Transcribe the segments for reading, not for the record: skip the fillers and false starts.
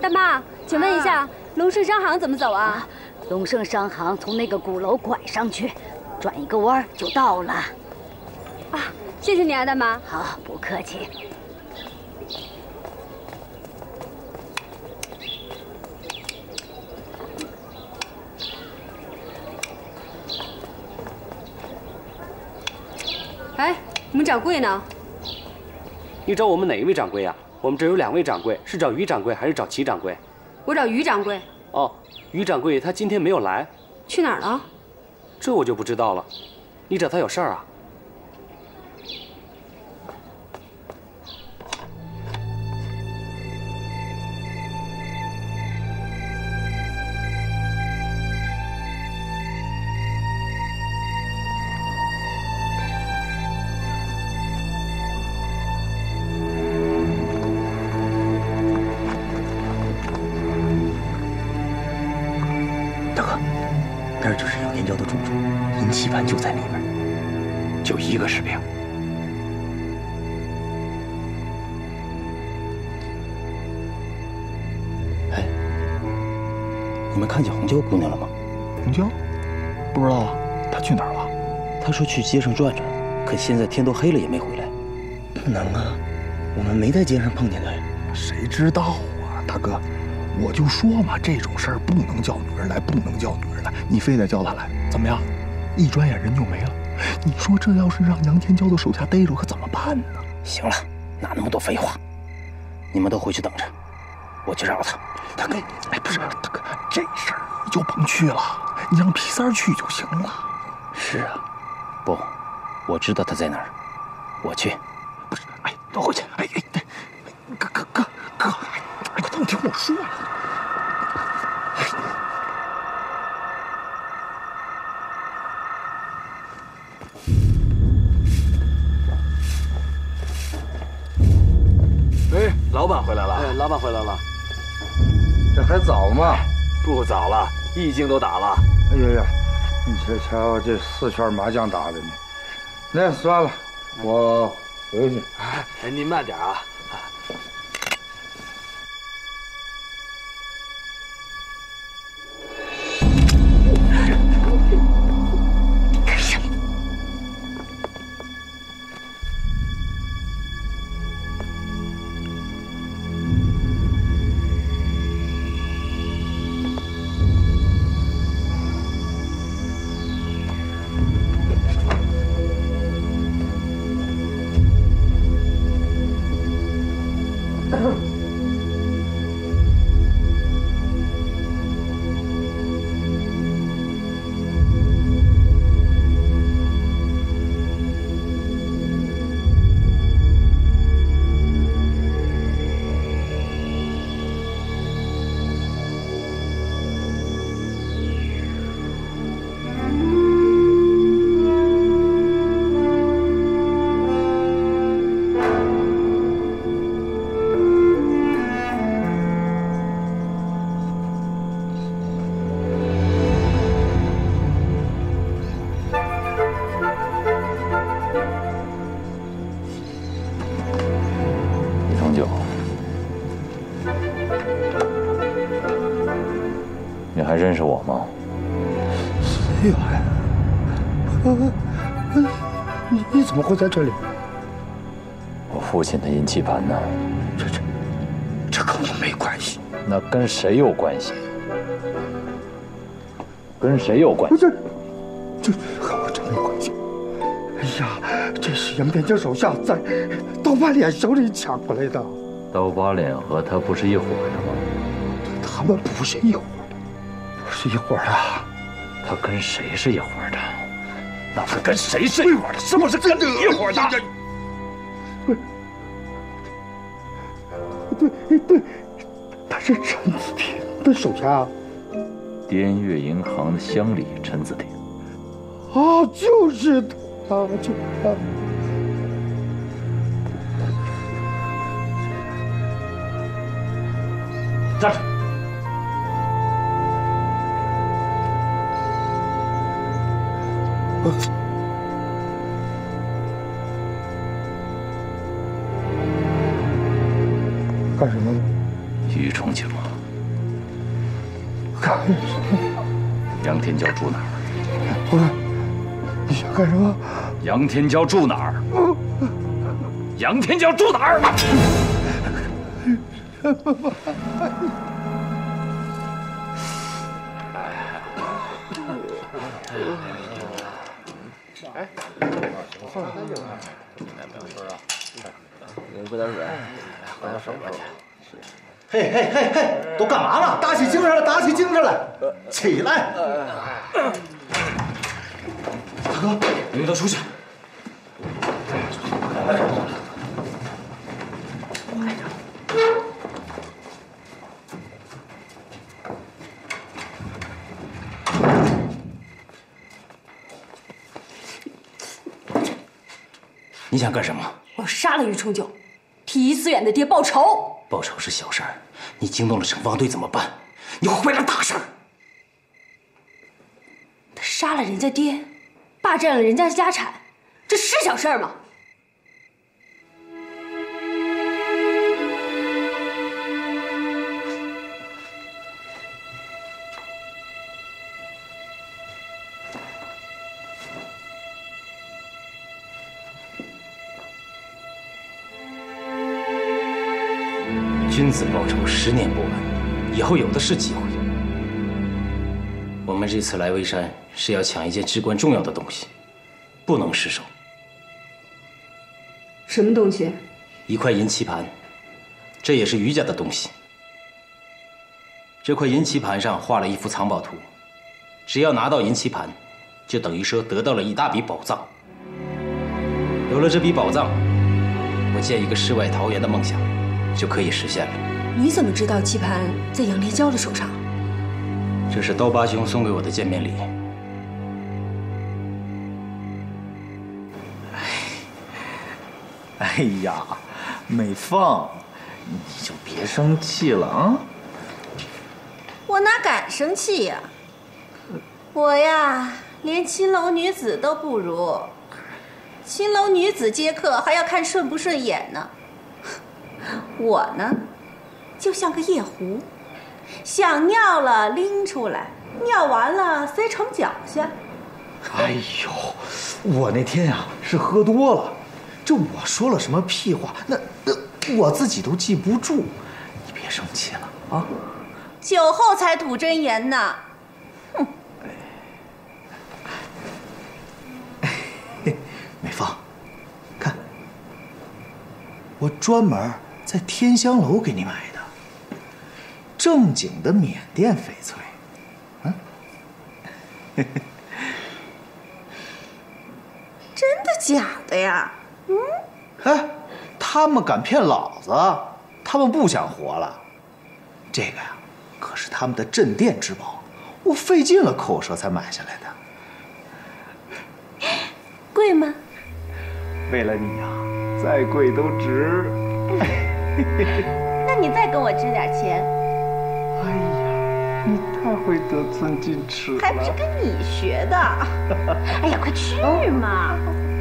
大妈，请问一下，龙盛商行怎么走啊？ 龙盛商行从那个鼓楼拐上去，转一个弯就到了。 啊，谢谢你啊，大妈。 好，不客气。 哎，你们掌柜呢？ 你找我们哪一位掌柜呀？我们这有2位掌柜，是找于掌柜还是找齐掌柜？ 我找于掌柜。 哦，于掌柜他今天没有来， 去哪儿了？ 这我就不知道了。你找他有事儿啊？ 那儿就是杨天骄的住处，银棋盘就在里面，就1个士兵。哎，你们看见红娇姑娘了吗？ 红娇？不知道啊，她去哪儿了？ 她说去街上转转，可现在天都黑了也没回来。不能啊，我们没在街上碰见她呀。 谁知道啊，大哥。我就说嘛，这种事儿不能叫女人来，不能叫女人来，你非得叫她来，怎么样？一转眼人就没了。你说这要是让杨天骄的手下逮着，可怎么办呢？ 行了，哪那么多废话？你们都回去等着，我去找他。 大哥，哎，不是，大哥，这事儿你就甭去了，你让皮三去就行了。 是啊，不，我知道他在哪儿，我去。 不是，哎，都回去。哎，哥，哎，快听我说呀。 哎，老板回来了。 哎，老板回来了。 这还早吗？不早了，1更都打了。哎呀呀，你瞧这4圈麻将打的你，那算了，我回去。 哎，您慢点啊。 还认识我吗？ 思远，你怎么会在这里？ 我父亲的银棋盘呢？ 这跟我没关系。 那跟谁有关系？跟谁有关系？ 这和我真没关系。哎呀，这是杨天骄手下在刀疤脸手里抢过来的。 刀疤脸和他不是一伙的吗？ 他们不是一伙的，不是一伙的。 他跟谁是一伙的？那他跟谁是一伙的？是不是跟你一伙的？ 对，他是陈子婷的手下。 滇越银行的乡里陈子婷。 啊，就是他，就是他。 站住！ 干什么？ 于重庆， 看杨天骄住哪儿？ 你想干什么？ 杨天骄住哪儿？杨天骄住哪儿？ 哎，喝点水，喝点水。 嘿嘿嘿嘿，都干嘛了？打起精神来，打起精神来！起来！大哥， 你们都出去。你想干什么？ 我要杀了于冲九，替易思远的爹报仇。 报仇是小事儿，你惊动了城防队怎么办？你会坏了大事儿。 他杀了人家爹，霸占了人家的家产，这是小事儿吗？ 君子报仇，10年不晚，以后有的是机会。我们这次来微山是要抢一件至关重要的东西，不能失手。 什么东西？ 一块银棋盘，这也是于家的东西。这块银棋盘上画了一幅藏宝图，只要拿到银棋盘，就等于说得到了一大笔宝藏。有了这笔宝藏，我建一个世外桃源的梦想就可以实现了。 你怎么知道棋盘在杨天骄的手上？ 这是刀疤兄送给我的见面礼。 哎呀，美凤，你就别生气了啊！ 我哪敢生气呀？我呀，连青楼女子都不如。青楼女子接客还要看顺不顺眼呢。我呢，就像个夜壶，想尿了拎出来，尿完了塞床脚下。 哎呦，我那天呀是喝多了，这我说了什么屁话，那我自己都记不住。你别生气了啊！ 酒后才吐真言呢。哼！ 美凤，看，我专门在天香楼给你买的，正经的缅甸翡翠。嗯， 真的假的呀？嗯。 哎，他们敢骗老子，他们不想活了。这个呀，可是他们的镇店之宝，我费尽了口舌才买下来的。 贵吗？ 为了你呀，再贵都值。 那你再给我支点钱。 哎呀，你太会得寸进尺了， 还不是跟你学的。哎呀，快去嘛！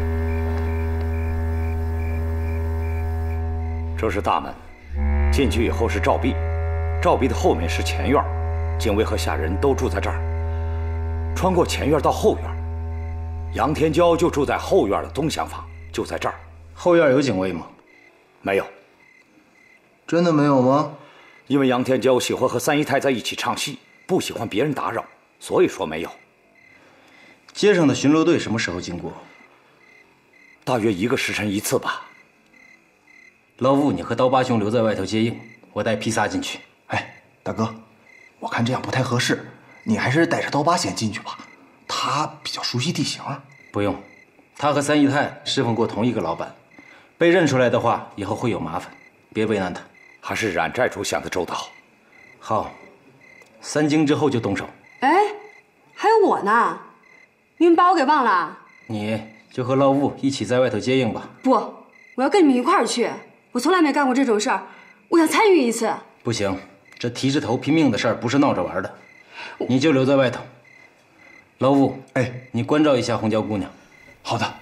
这是大门，进去以后是照壁，照壁的后面是前院，警卫和下人都住在这儿。穿过前院到后院，杨天骄就住在后院的东厢房，就在这儿。 后院有警卫吗？ 没有。 真的没有吗？ 因为杨天骄喜欢和三姨太在一起唱戏，不喜欢别人打扰，所以说没有。 街上的巡逻队什么时候经过？ 大约1个时辰一次吧。 老吴，你和刀疤兄留在外头接应，我带披萨进去。 哎，大哥，我看这样不太合适，你还是带着刀疤先进去吧，他比较熟悉地形。 不用，他和三姨太侍奉过同一个老板，被认出来的话，以后会有麻烦，别为难他。 还是冉寨主想得周到。 好，3更之后就动手。 哎，还有我呢，你们把我给忘了？ 你就和老吴一起在外头接应吧。 不，我要跟你们一块儿去。我从来没干过这种事儿，我想参与一次。 不行，这提着头拼命的事儿不是闹着玩的，你就留在外头。老吴， 哎， 你关照一下红椒姑娘。 好的。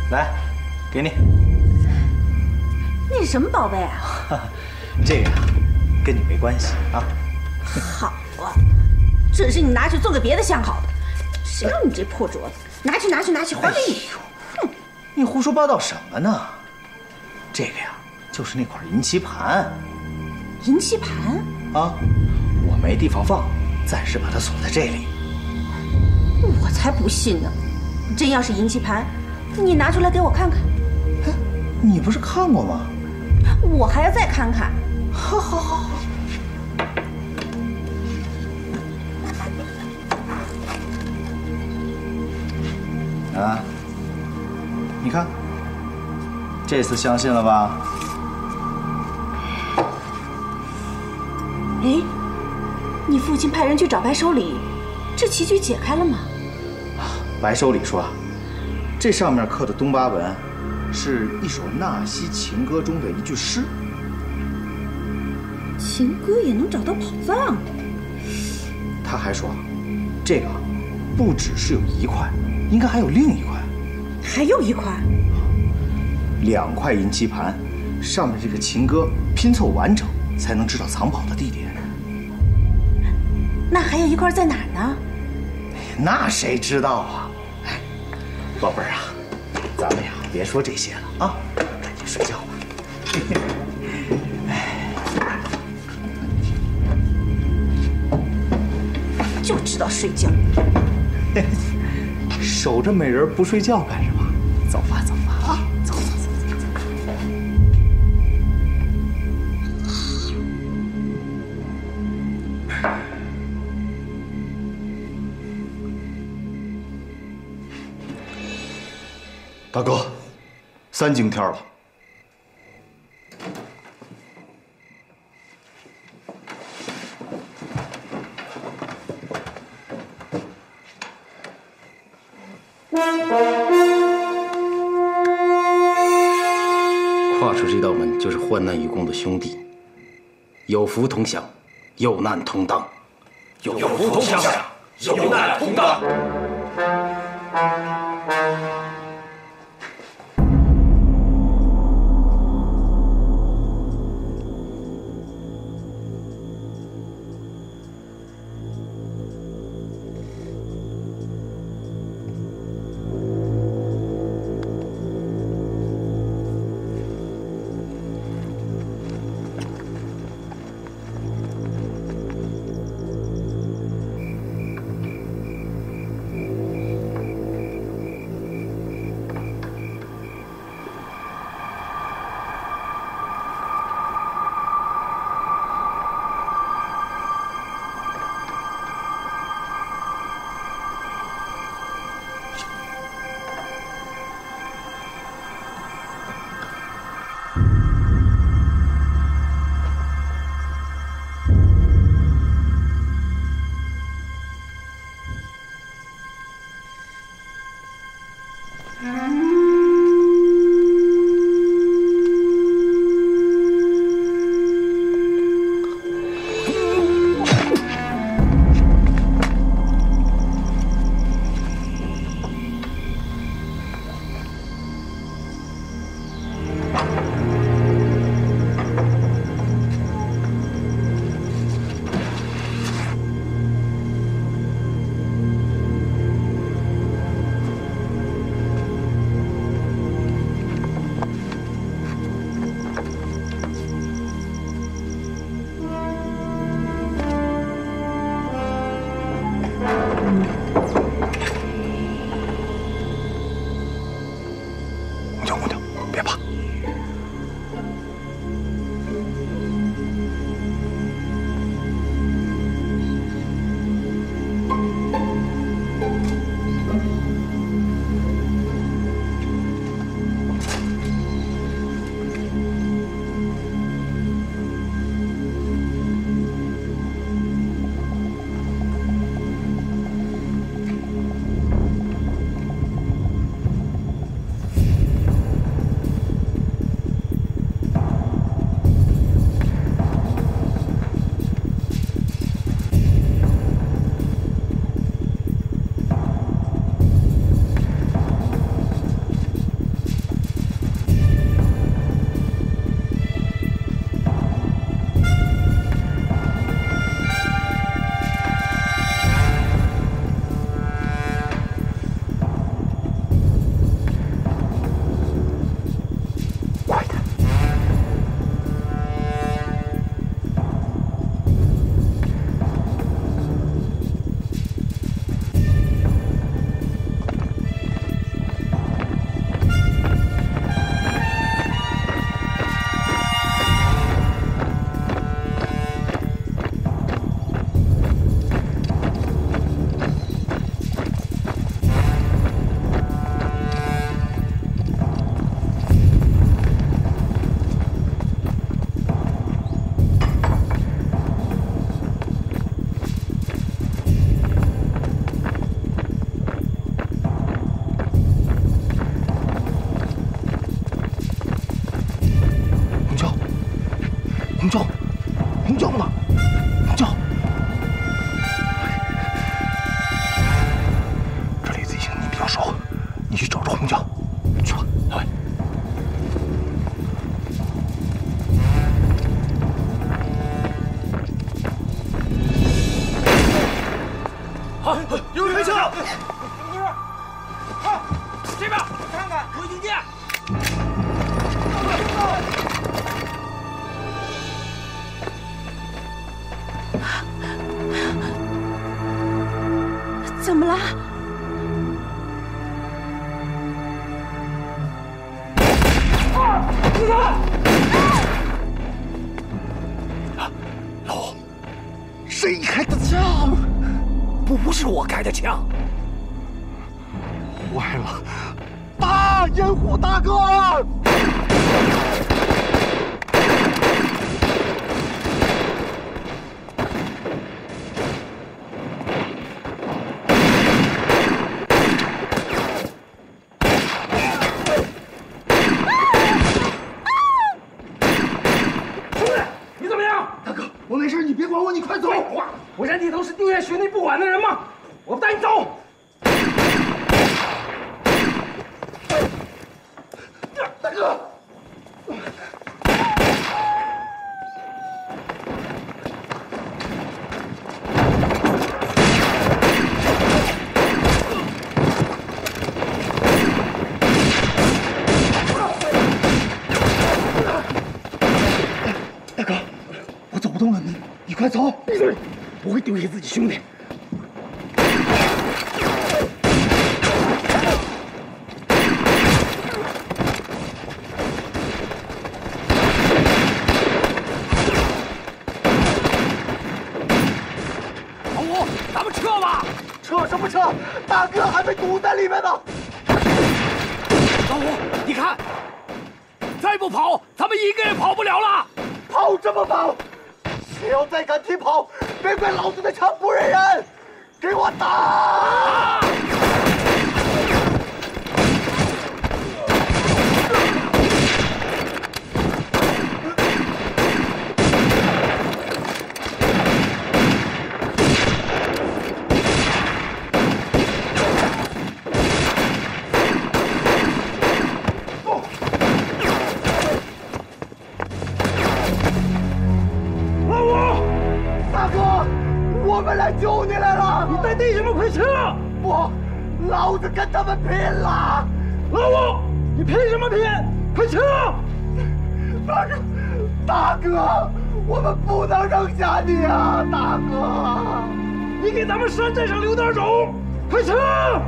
来，给你。 那是什么宝贝啊？ 这个呀，跟你没关系啊。 好啊，这是你拿去做给别的相好的，谁要你这破镯子？拿去，还给你！ 哼，你胡说八道什么呢？这个呀，就是那块银棋盘。 银棋盘？ 啊，我没地方放，暂时把它锁在这里。 我才不信呢！真要是银棋盘，你拿出来给我看看。 哎，你不是看过吗？ 我还要再看看。 好。啊，你看，这次相信了吧？ 哎，你父亲派人去找白手礼，这棋局解开了吗？ 白手礼说，这上面刻的东巴文，是一首纳西情歌中的一句诗。 情歌也能找到宝藏？ 他还说，这个不只是有一块，应该还有另一块。 还有一块 ？2块银棋盘，上面这个情歌拼凑完整，才能知道藏宝的地点。 那还有一块在哪儿呢？ 那谁知道啊？哎，宝贝儿啊，咱们呀别说这些了啊，赶紧睡觉吧。 就知道睡觉。 守着美人不睡觉干什么？走吧啊，走。 大哥，3更天了。 跨出这道门，就是患难与共的兄弟，有福同享，有难同当。 有福同享，有难同当。 木匠，别怕， 红椒，红椒呢？红椒，这李子英你比较熟，你去找红椒，去吧。好。 好，有人开枪！快，这边看看，有警戒！ 怎么了？ 老五，谁开的枪？ 不是我开的枪。 坏了，大烟虎大哥！我没事，你别管我，你快走！ 我染剃头是定远学内不管的人吗？我带你走。 大哥，大哥，我走不动了，你快走！闭嘴！不会丢下自己兄弟。 老五，咱们撤吧！ 撤什么撤？大哥还被堵在里面呢。 老五，你看，再不跑，咱们一个也跑不了了。 跑这么跑，谁要再敢提跑，别怪老子的枪不认人！给我打！我们来救你来了！ 你在地什么？快撤！ 不，老子跟他们拼了！ 老五，你拼什么拼？快撤！ 大哥，我们不能扔下你啊！大哥， 你给咱们山寨上留点种！快撤！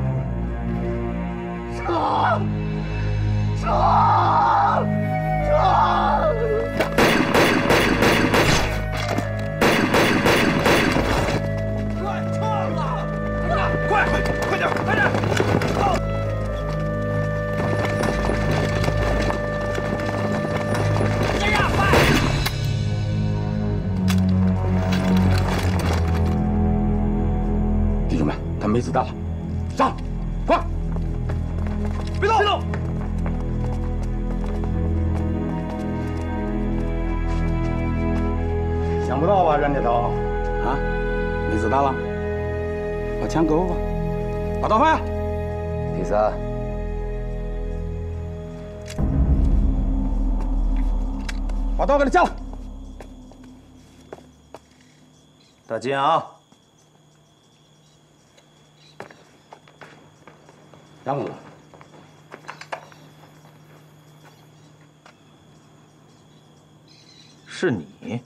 撤！撤！撤！ 快点！这样快！ 弟兄们，他没子弹了，上，快！ 别动！ 想不到吧，任铁头？ 啊，没子弹了？把枪给我吧。把刀放下。 第三， 把刀给他架了。 大金啊， 杨公子， 是你。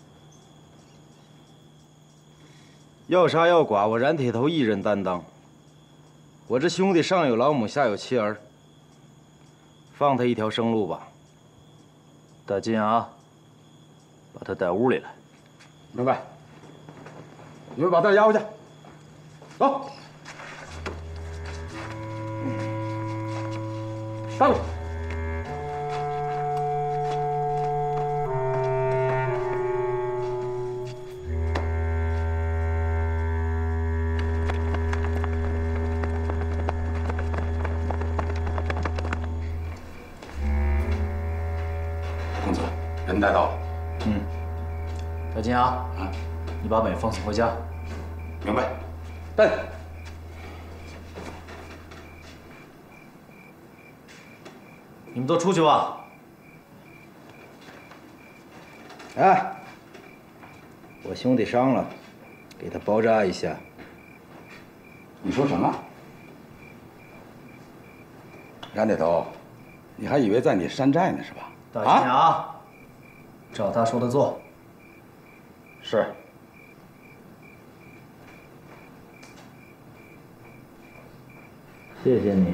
要杀要剐，我冉铁头一人担当。我这兄弟上有老母，下有妻儿，放他一条生路吧。大金啊，把他带屋里来。 明白。你们把他押回去。走。大路。 公子，人带到了。 大金啊，你把美凤送回家。 明白。 但你们都出去吧。 哎，我兄弟伤了，给他包扎一下。 你说什么？冉铁头，你还以为在你山寨呢是吧？ 大金啊，照他说的做。 是。 谢谢你。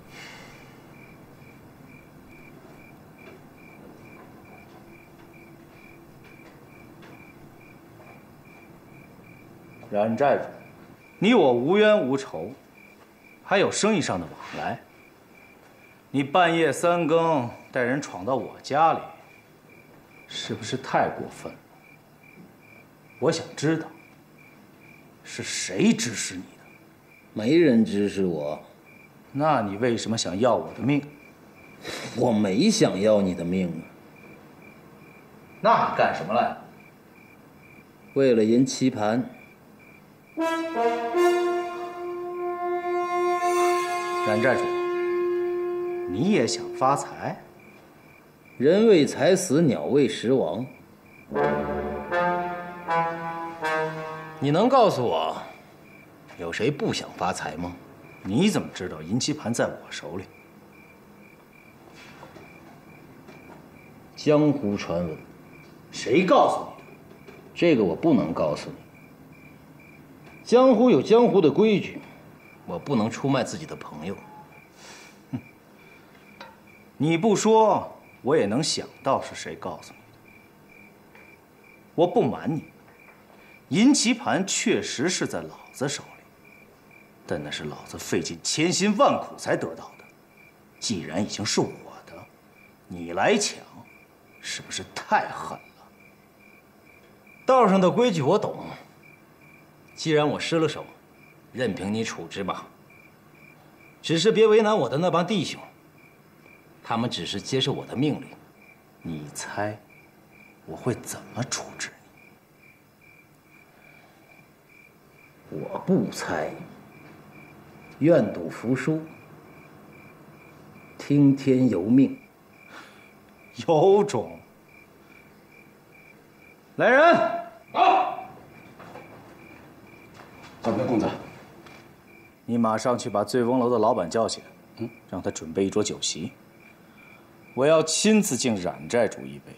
冉寨主，你我无冤无仇，还有生意上的往来。你半夜3更带人闯到我家里，是不是太过分了？我想知道，是谁指使你的？ 没人指使我。 那你为什么想要我的命？ 我没想要你的命啊。 那你干什么来了？ 为了赢棋盘。 冉寨主，你也想发财？ 人为财死，鸟为食亡。你能告诉我，有谁不想发财吗？ 你怎么知道银棋盘在我手里？ 江湖传闻。 谁告诉你的？ 这个我不能告诉你。江湖有江湖的规矩，我不能出卖自己的朋友。 哼，你不说，我也能想到是谁告诉你的。我不瞒你，银棋盘确实是在老子手里，但那是老子费尽千辛万苦才得到的。既然已经是我的，你来抢，是不是太狠了？ 道上的规矩我懂。既然我失了手，任凭你处置吧。只是别为难我的那帮弟兄，他们只是接受我的命令。 你猜我会怎么处置你？我不猜。愿赌服输，听天由命。 有种！来人！ 好。怎么了，公子？ 你马上去把醉翁楼的老板叫起来，让他准备一桌酒席。我要亲自敬冉寨主一杯。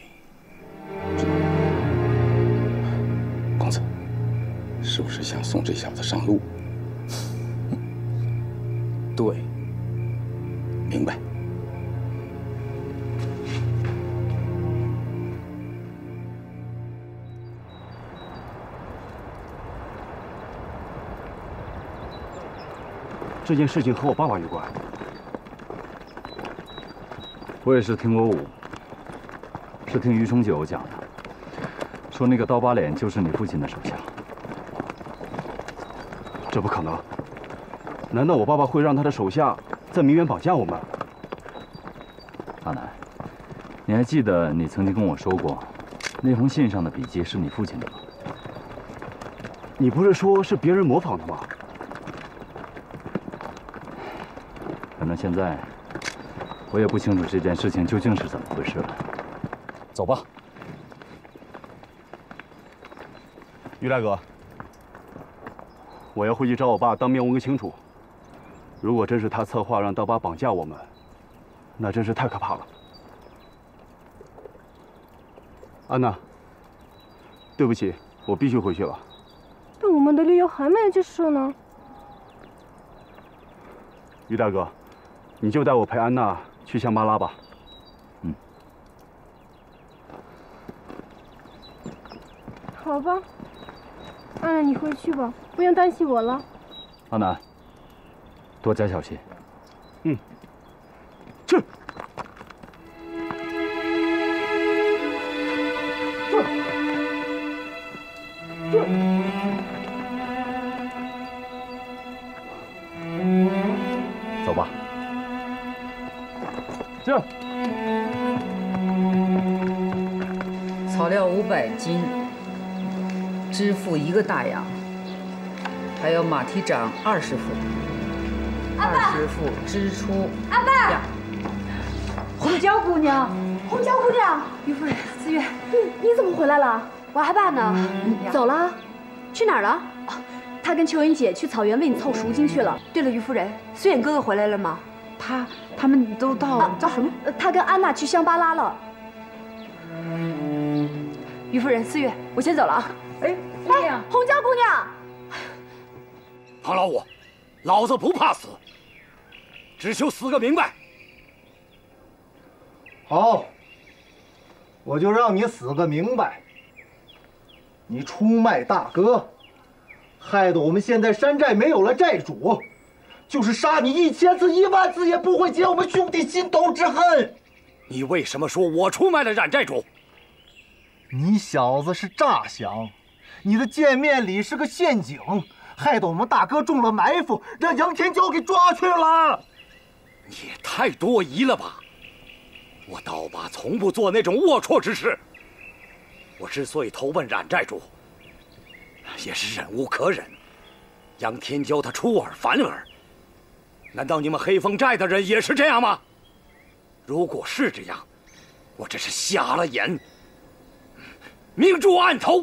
公子，是不是想送这小子上路？ 对。 明白。 这件事情和我爸爸有关。我也是听过武，是听余崇九讲的，说那个刀疤脸就是你父亲的手下。这不可能！难道我爸爸会让他的手下在明远绑架我们？阿南，你还记得你曾经跟我说过，那封信上的笔迹是你父亲的吗？你不是说是别人模仿的吗？反正现在，我也不清楚这件事情究竟是怎么回事了。走吧，于大哥，我要回去找我爸当面问个清楚。如果真是他策划让刀疤绑架我们，那真是太可怕了。安娜，对不起，我必须回去了。 但我们的理由还没结束呢。 于大哥，你就带我陪安娜去香巴拉吧。 好吧，安娜，你回去吧，不用担心我了。 阿南，多加小心。去。走吧。这草料500斤， 支付1个大洋，还有马蹄掌20副，20副支出。 阿爸， 红椒姑娘， 红椒姑娘， 于夫人，思月， 你怎么回来了？我还爸呢？走了？去哪儿了？他跟秋云姐去草原为你凑赎金去了。 对了，于夫人，虽远哥哥回来了吗？他们都到什么？ 他跟安娜去香巴拉了。 于夫人，思月，我先走了啊。 哎，姑娘， 红椒姑娘， 庞老五，老子不怕死，只求死个明白。 好，我就让你死个明白。你出卖大哥，害得我们现在山寨没有了寨主，就是杀你1000次10000次也不会解我们兄弟心头之恨。 你为什么说我出卖了冉寨主？ 你小子是诈降，你的见面礼是个陷阱，害得我们大哥中了埋伏，让杨天骄给抓去了。 你也太多疑了吧！我刀疤从不做那种龌龊之事。我之所以投奔冉寨主，也是忍无可忍。杨天骄他出尔反尔，难道你们黑风寨的人也是这样吗？如果是这样，我这是瞎了眼，明珠暗投。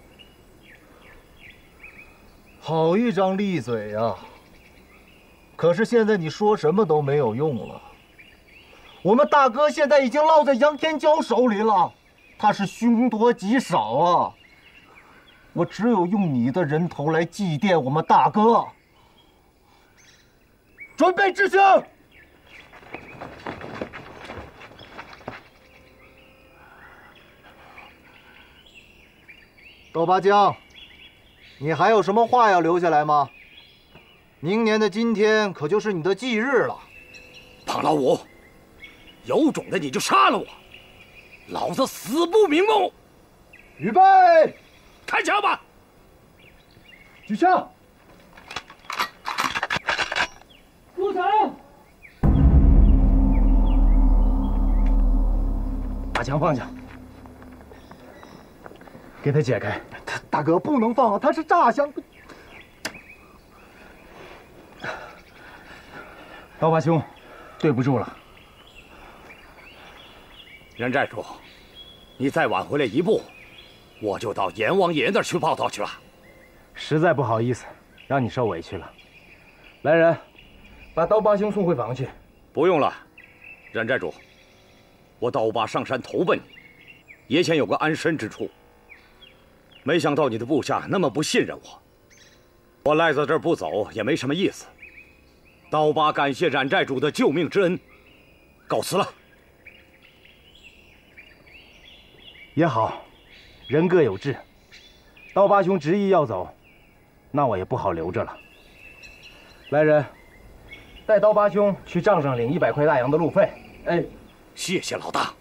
好一张利嘴呀！可是现在你说什么都没有用了。我们大哥现在已经落在杨天骄手里了，他是凶多吉少啊！我只有用你的人头来祭奠我们大哥。准备执行。豆八江，你还有什么话要留下来吗？明年的今天可就是你的忌日了。 庞老五，有种的你就杀了我，老子死不瞑目。 预备， 开枪吧！ 举枪！入场！ 把枪放下，给他解开。 大哥不能放啊，他是诈降。 刀疤兄，对不住了。 冉寨主，你再晚回来一步，我就到阎王爷那儿去报道去了。 实在不好意思，让你受委屈了。来人，把刀疤兄送回房去。 不用了，冉寨主，我刀疤上山投奔你，也想有个安身之处。没想到你的部下那么不信任我，我赖在这儿不走也没什么意思。刀疤感谢冉寨主的救命之恩，告辞了。 也好，人各有志。刀疤兄执意要走，那我也不好留着了。来人，带刀疤兄去账上领100块大洋的路费。 哎，谢谢老大。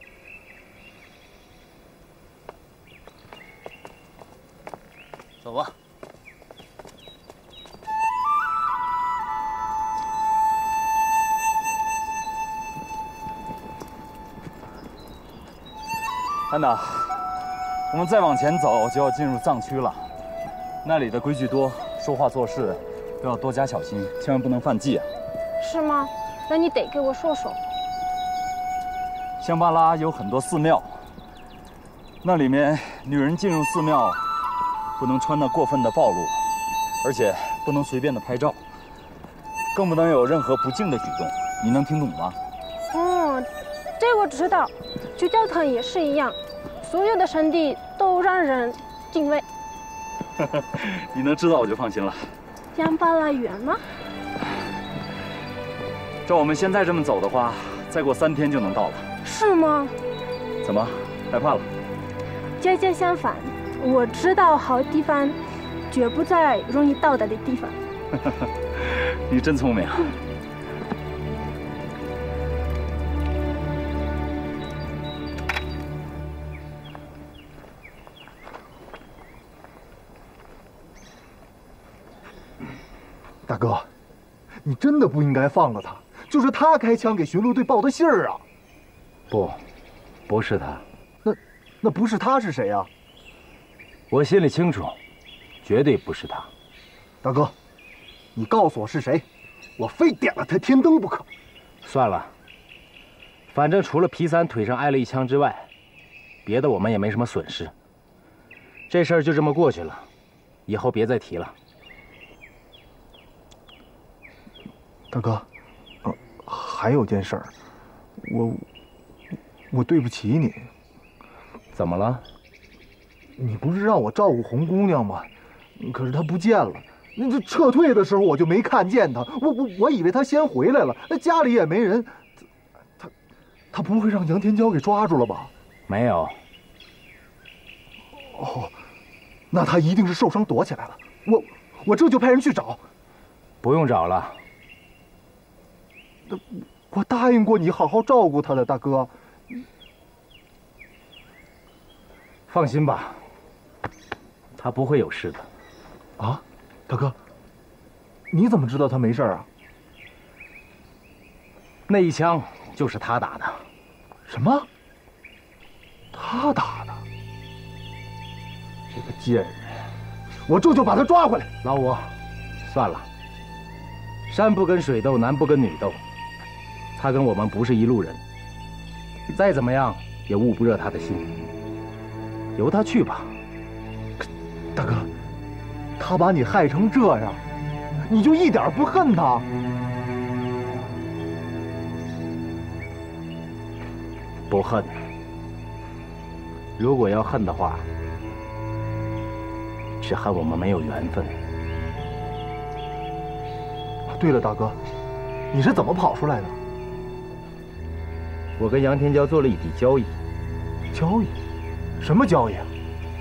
走吧。 安娜，我们再往前走就要进入藏区了，那里的规矩多，说话做事都要多加小心，千万不能犯忌啊。 是吗？那你得给我说说。 香巴拉有很多寺庙，那里面女人进入寺庙不能穿得过分的暴露，而且不能随便的拍照，更不能有任何不敬的举动。你能听懂吗？ 哦，这我知道。去教堂也是一样，所有的圣地都让人敬畏。 你能知道我就放心了。 香巴拉远吗？ 照我们现在这么走的话，再过3天就能到了。 是吗？ 怎么，害怕了？ 恰恰相反，我知道好地方，绝不在容易到达的地方。 你真聪明啊！ 大哥，你真的不应该放了他，就是他开枪给巡逻队报的信儿啊！ 不是他。 那不是他是谁啊？ 我心里清楚， 绝对不是他。 大哥，你告诉我是谁，我非点了他天灯不可。 算了，反正除了皮三腿上挨了一枪之外，别的我们也没什么损失。这事儿就这么过去了，以后别再提了。 大哥，还有件事儿，我对不起你。 怎么了？ 你不是让我照顾红姑娘吗？可是她不见了。那这撤退的时候我就没看见她，我以为她先回来了，那家里也没人。她不会让杨天骄给抓住了吧？ 没有。 哦，那她一定是受伤躲起来了。我这就派人去找。 不用找了。 我答应过你好好照顾她的，大哥。 放心吧，她不会有事的。 啊，大哥，你怎么知道她没事啊？ 那一枪就是他打的。 什么？他打的？这个贱人，我这就把他抓回来。 老五，算了，山不跟水斗，男不跟女斗，他跟我们不是一路人，再怎么样也捂不热他的心，由他去吧。 大哥，他把你害成这样，你就一点不恨他？ 不恨。如果要恨的话，只恨我们没有缘分。 对了，大哥，你是怎么跑出来的？ 我跟杨天骄做了一笔交易。 交易？什么交易啊？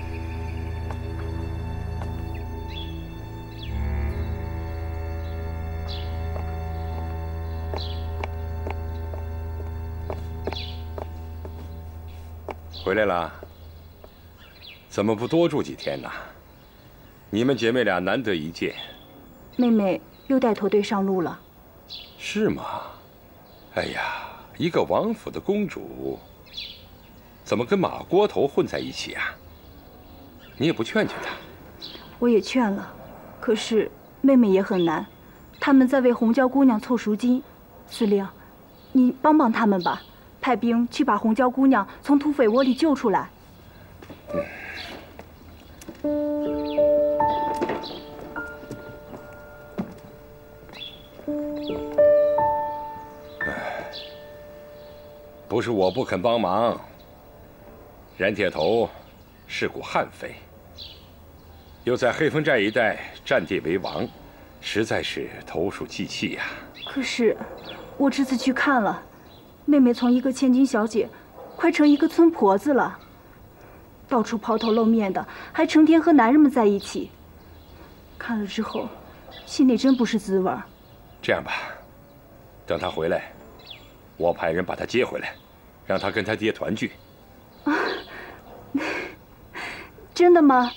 回来了？怎么不多住几天呢？你们姐妹俩难得一见。 妹妹又带驼队上路了。 是吗？哎呀，一个王府的公主，怎么跟马锅头混在一起啊？你也不劝劝她？ 我也劝了，可是妹妹也很难，他们在为红娇姑娘凑赎金。司令，你帮帮他们吧。派兵去把红娇姑娘从土匪窝里救出来。 不是我不肯帮忙，冉铁头是股悍匪，又在黑风寨一带占地为王，实在是投鼠忌器呀。 可是我这次去看了。妹妹从一个千金小姐，快成一个村婆子了，到处抛头露面的，还成天和男人们在一起。看了之后，心里真不是滋味。 这样吧，等她回来，我派人把她接回来，让她跟她爹团聚。 啊，真的吗？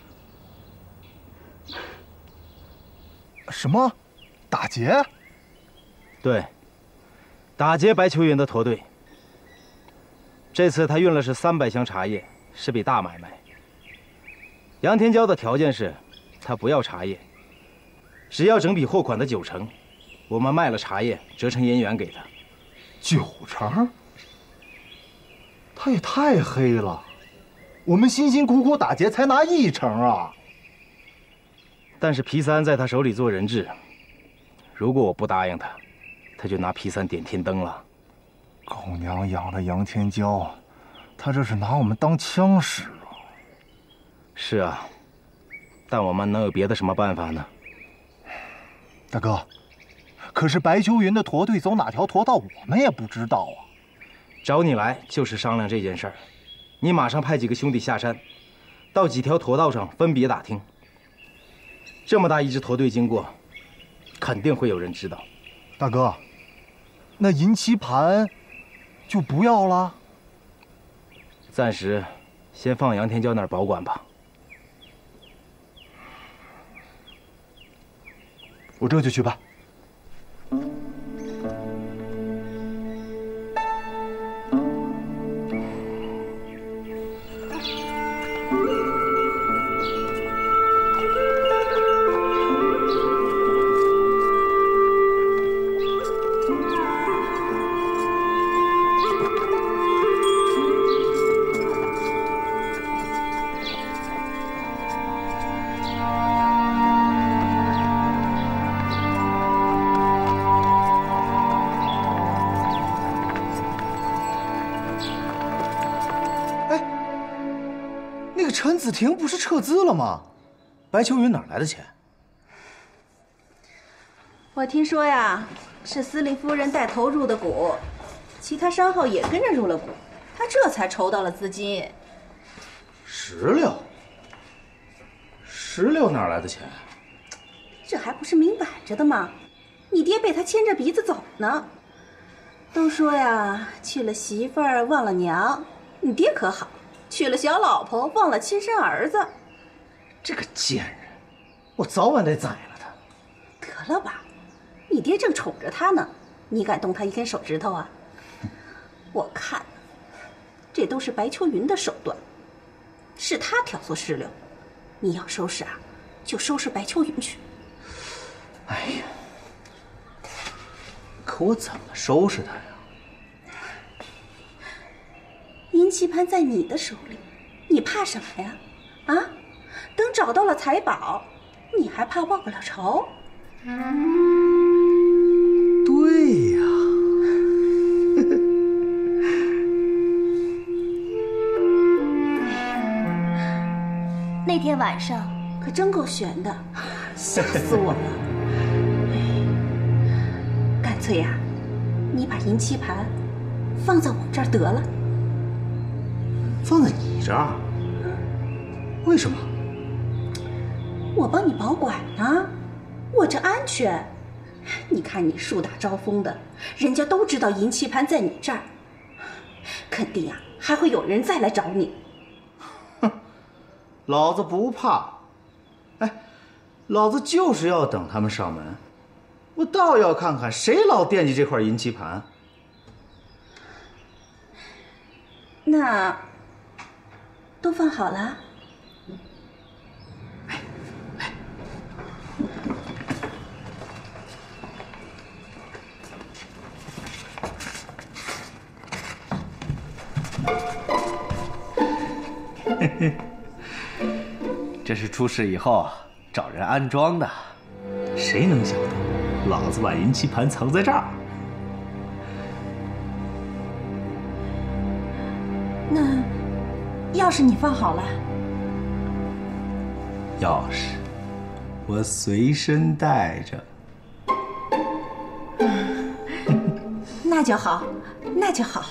什么？打劫？ 对。打劫白秋云的驼队。这次他运了是300箱茶叶，是笔大买卖。杨天骄的条件是，他不要茶叶，只要整笔货款的90%，我们卖了茶叶，折成银元给他。 90%？他也太黑了！我们辛辛苦苦打劫才拿1%啊！ 但是皮三在他手里做人质，如果我不答应他，他就拿皮三点天灯了。 狗娘养的杨天骄，他这是拿我们当枪使啊！ 是啊，但我们能有别的什么办法呢？ 大哥，可是白秋云的驼队走哪条驼道，我们也不知道啊。 找你来就是商量这件事儿，你马上派几个兄弟下山，到几条驼道上分别打听。这么大一支驼队经过，肯定会有人知道。 大哥，那银棋盘就不要了？ 暂时先放杨天骄那儿保管吧。 我这就去办。 陈子婷不是撤资了吗？白秋云哪来的钱？ 我听说呀，是司令夫人带头入的股，其他商号也跟着入了股，他这才筹到了资金。 16哪来的钱？ 这还不是明摆着的吗？你爹被他牵着鼻子走呢。都说呀，娶了媳妇儿忘了娘，你爹可好，娶了小老婆忘了亲生儿子。 这个贱人，我早晚得宰了他。 得了吧，你爹正宠着他呢，你敢动他一根手指头啊？我看，这都是白秋云的手段，是他挑唆石榴。你要收拾啊，就收拾白秋云去。 哎呀，可我怎么收拾他呀？ 银棋盘在你的手里，你怕什么呀？啊，等找到了财宝，你还怕报不了仇？ 对呀。 那天晚上可真够悬的，吓死我了。干脆呀，你把银棋盘放在我们这儿得了。 放在你这儿？为什么？ 我帮你保管呢，我这安全。你看你树大招风的，人家都知道银棋盘在你这儿，肯定啊还会有人再来找你。 哼，老子不怕。哎，老子就是要等他们上门，我倒要看看谁老惦记这块银棋盘。 那都放好了？ 这是出事以后找人安装的，谁能想到老子把银棋盘藏在这儿？ 那钥匙你放好了？ 钥匙我随身带着。 那就好，那就好。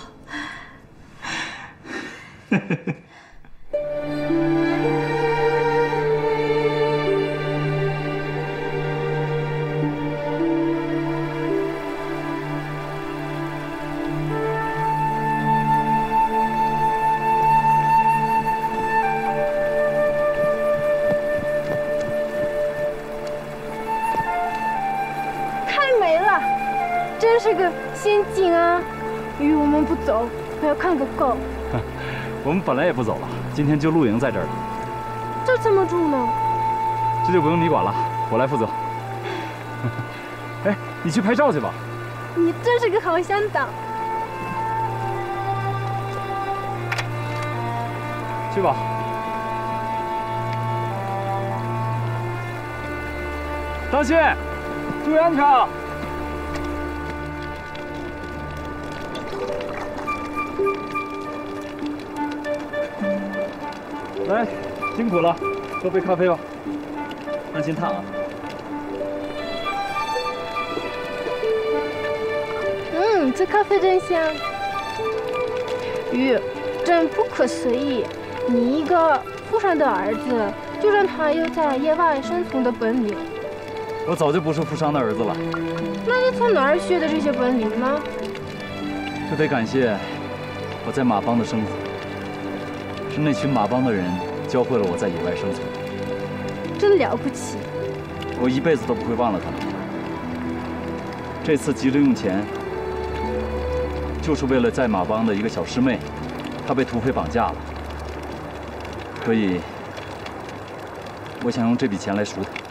真是个陷阱啊！鱼我们不走，还要看个够。 我们本来也不走了，今天就露营在这儿了。 这怎么住呢？ 这就不用你管了，我来负责。哎，你去拍照去吧。 你真是个好向导。 去吧。当心，注意安全啊！来，辛苦了，喝杯咖啡吧。安心烫啊。 这咖啡真香。鱼，真不可思议，你一个富商的儿子，就让他有在野外生存的本领。 我早就不是富商的儿子了。 那你从哪儿学的这些本领呢？ 这得感谢我在马帮的生活。是那群马帮的人教会了我在野外生存， 真了不起！ 我一辈子都不会忘了他们。这次急着用钱，就是为了在马帮的一个小师妹，她被土匪绑架了，所以我想用这笔钱来赎她。